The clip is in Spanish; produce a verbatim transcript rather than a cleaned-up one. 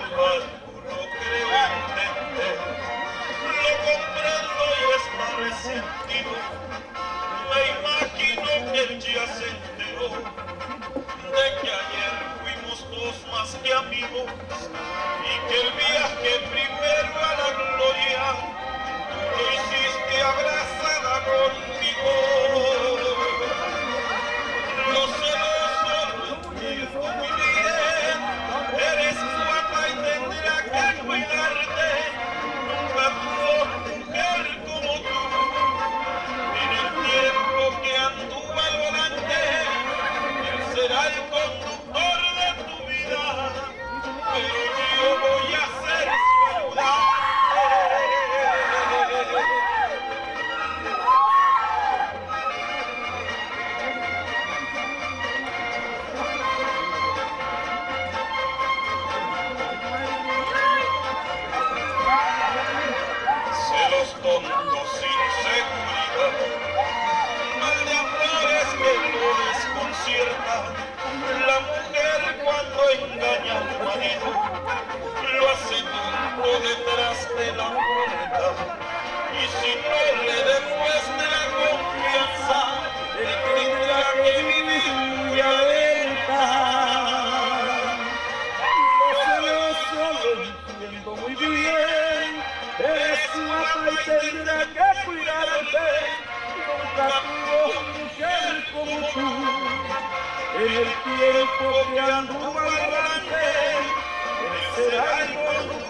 embargo no creo entender. Lo comprendo y está resentido. Me imagino que él ya se enteró de que ayer fuimos dos más que amigos y que el viaje primero a la gloria tú lo hiciste abrazada conmigo. Los celosos lo entiendo muy bien, eres guapa y tendrá que cuidarte. Nunca tuvo mujer como tú, en el tiempo que anduvo al volante, él será el conductor de tu vida, pero yo voy a ser su ayudante. Celos tontos sin seguridad, mal de amores que lo desconciertan. La mujer cuando engaña al marido lo hace tonto detrás de la puerta, y si no le demuestra confianza él tendrá que vivir muy alerta. Los celosos lo entiendo muy bien, eres guapa y tendrá que cuidarte. Nunca tuvo mujer como tú, en el tiempo que anduvo al volante, él será el conductor